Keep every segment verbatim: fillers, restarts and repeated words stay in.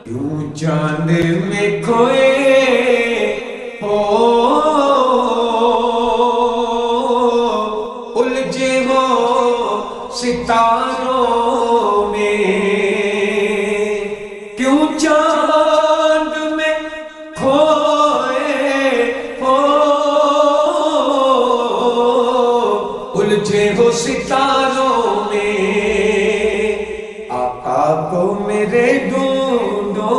یوں چاند میں کھوئے ہو الجھے ہو ستاروں میں، کیوں چاند میں کھوئے ہو الجھے ہو ستاروں میں، آقا کو میرے ڈھونڈو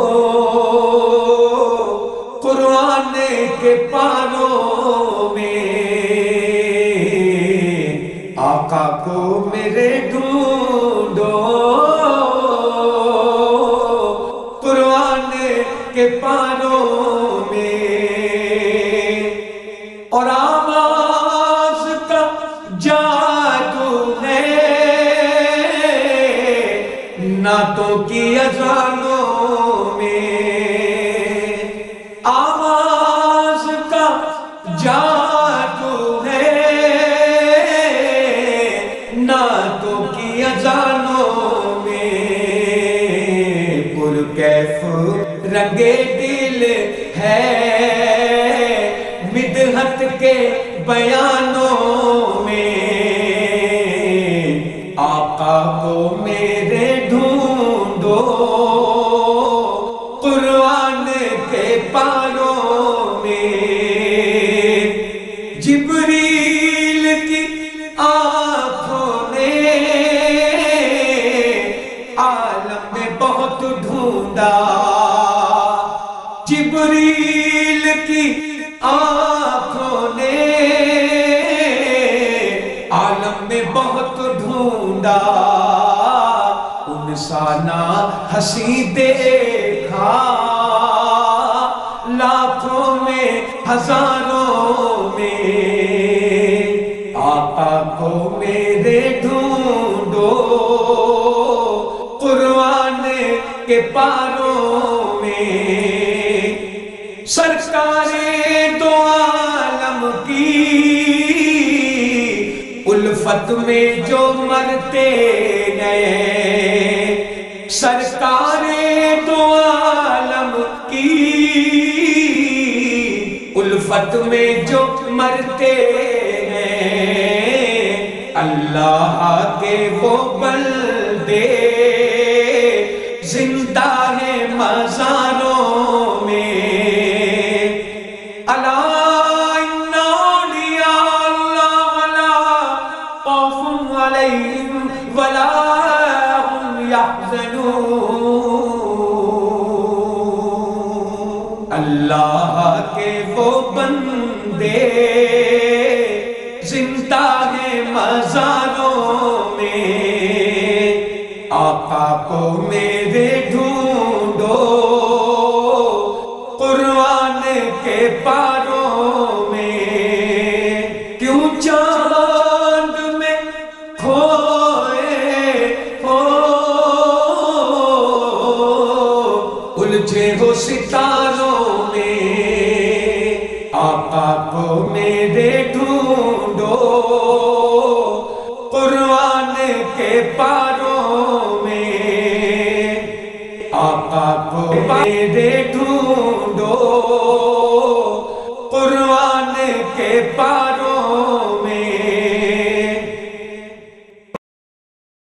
قرآن کے پاروں میں، آقا کو میرے ڈھونڈو قرآن کے پاروں میں، اور آواز کا جادو ہے نعتوں کی اذانوں میں، آواز کا جادو ہے نعتوں کی اذانوں میں، پرکیف رنگے دل ہے مدحت کے بیانوں میں، آقا کو میرے ڈھونڈو قرآن کے پاروں میں، جبریل کی آنکھوں نے عالم میں بہت ڈھونڈا، جبریل کی آنکھوں نے عالم میں بہت ڈھونڈا، ان سا نہ ہنسی دیکھا لاکھوں میں ہزاروں میں، آقا کو میرے ڈھونڈو قرآن کے پاروں میں، سرکار دو عالم کی الفت میں جو مرتے گئے، سرکار دو عالم کی الفت میں جو مرتے گئے، اللہ کے وہ بندے زندہ ہیں مزاروں میں، الا ان اولیاء اللہ لا خوف علیہم ولا هم یحزنون، اللہ کے وہ بندے زندہ ہیں مزاروں میں، آقا کو میرے ڈھونڈو قرآن کے پاروں میں، کیوں چاند میں کھوئے ہو الجھے ہو ستاروں میں، آقا کو میرے ڈھونڈو قرآن کے پاروں میں، آقا کو میرے ڈھونڈو قرآن کے پاروں